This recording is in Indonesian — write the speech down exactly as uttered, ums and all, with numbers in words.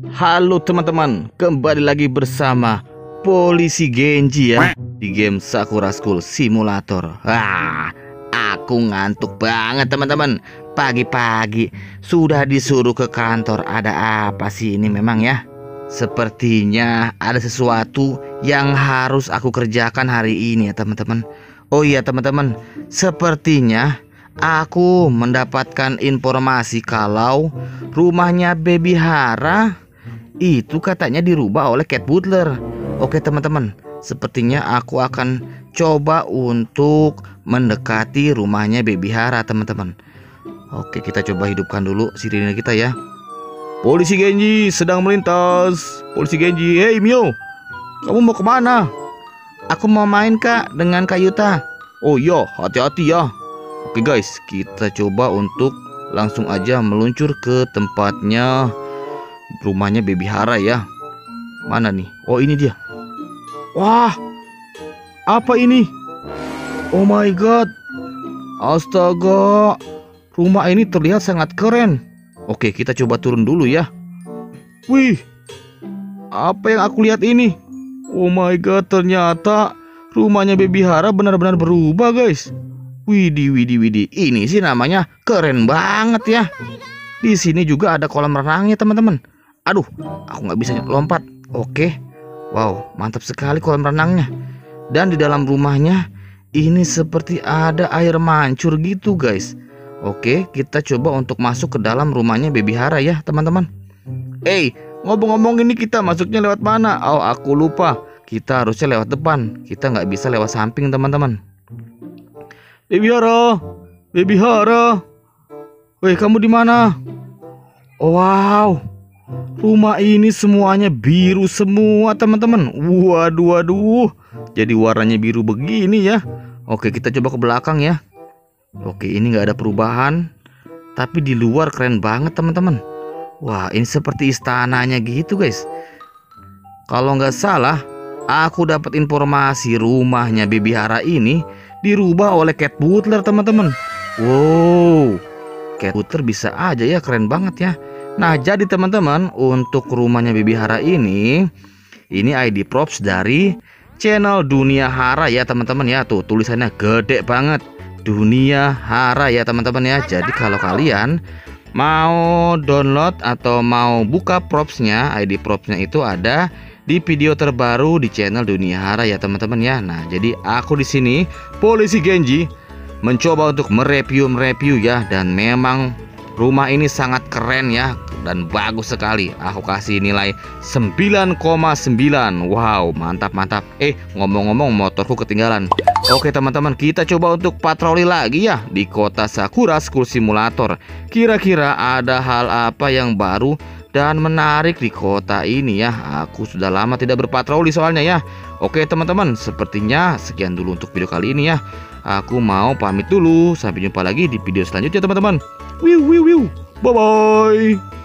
Halo teman-teman, kembali lagi bersama Polisi Genji ya di game Sakura School Simulator. Wah, aku ngantuk banget teman-teman. Pagi-pagi sudah disuruh ke kantor. Ada apa sih ini memang ya? Sepertinya ada sesuatu yang harus aku kerjakan hari ini ya teman-teman. Oh iya teman-teman, sepertinya aku mendapatkan informasi kalau rumahnya Baby Hara itu katanya dirubah oleh Cat Butler. Oke teman-teman, sepertinya aku akan coba untuk mendekati rumahnya Baby Hara teman-teman. Oke, kita coba hidupkan dulu sirine kita ya. Polisi Genji sedang melintas. Polisi Genji, hey Mio, kamu mau kemana? Aku mau main kak dengan Kak Yuta. Oh iya, hati-hati ya. Oke guys, kita coba untuk langsung aja meluncur ke tempatnya rumahnya Baby Hara ya. Mana nih? Oh ini dia. Wah, apa ini? Oh my god. Astaga, rumah ini terlihat sangat keren. Oke, kita coba turun dulu ya. Wih, apa yang aku lihat ini? Oh my god, ternyata rumahnya Baby Hara benar-benar berubah guys. Widih, widih, widih. Ini sih namanya keren banget ya. Di sini juga ada kolam renangnya teman-teman. Aduh, aku nggak bisa lompat. Oke, wow, mantap sekali kolam renangnya. Dan di dalam rumahnya ini seperti ada air mancur gitu guys. Oke, kita coba untuk masuk ke dalam rumahnya Baby Hara ya teman-teman. Eh, ngomong-ngomong ini kita masuknya lewat mana? Oh, aku lupa. Kita harusnya lewat depan. Kita nggak bisa lewat samping teman-teman. Baby Hara, Baby Hara. Weh, kamu di mana? Oh, wow. Rumah ini semuanya biru semua teman-teman. Waduh, waduh. Jadi warnanya biru begini ya. Oke, kita coba ke belakang ya. Oke, ini nggak ada perubahan. Tapi di luar keren banget teman-teman. Wah, ini seperti istananya gitu guys. Kalau nggak salah, aku dapat informasi rumahnya Baby Hara ini dirubah oleh Cat Butler teman-teman. Wow, Cat Butler bisa aja ya, keren banget ya. Nah, jadi teman-teman, untuk rumahnya Baby Hara ini, ini I D props dari channel Dunia Hara ya teman-teman ya. Tuh tulisannya gede banget, Dunia Hara ya teman-teman ya. Jadi kalau kalian mau download atau mau buka propsnya, I D propsnya itu ada di video terbaru di channel Dunia Hara ya teman-teman ya. Nah, jadi aku di sini Polisi Genji mencoba untuk mereview-mereview ya, dan memang rumah ini sangat keren ya dan bagus sekali. Aku kasih nilai sembilan koma sembilan. Wow, mantap mantap. Eh, ngomong-ngomong motorku ketinggalan. Oke teman-teman, kita coba untuk patroli lagi ya di kota Sakura School Simulator. Kira-kira ada hal apa yang baru dan menarik di kota ini ya. Aku sudah lama tidak berpatroli soalnya ya. Oke teman-teman, sepertinya sekian dulu untuk video kali ini ya. Aku mau pamit dulu. Sampai jumpa lagi di video selanjutnya teman-teman. Wiu wiu wiu. Bye bye.